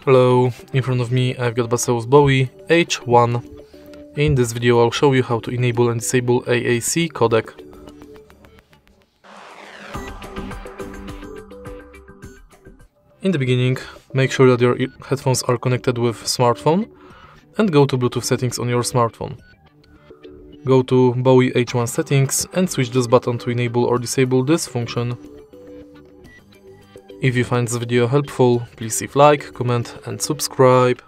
Hello, in front of me I've got Baseus Bowie H1. In this video I'll show you how to enable and disable AAC codec. In the beginning, make sure that your headphones are connected with smartphone and go to Bluetooth settings on your smartphone. Go to Bowie H1 settings and switch this button to enable or disable this function. If you find this video helpful, please leave like, comment and subscribe.